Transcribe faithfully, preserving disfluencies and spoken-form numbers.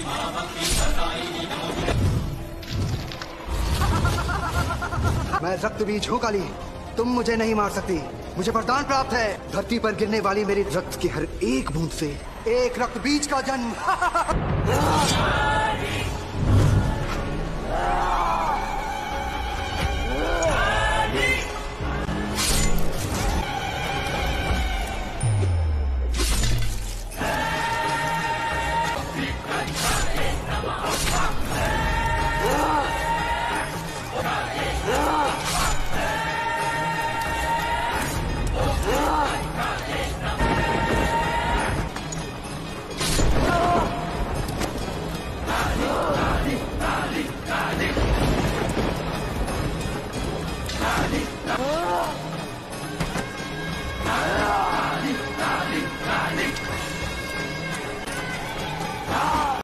मैं रक्त बीज हूँ काली, तुम मुझे नहीं मार सकती। मुझे वरदान प्राप्त है, धरती पर गिरने वाली मेरी रक्त की हर एक बूंद से एक रक्त बीज का जन्म।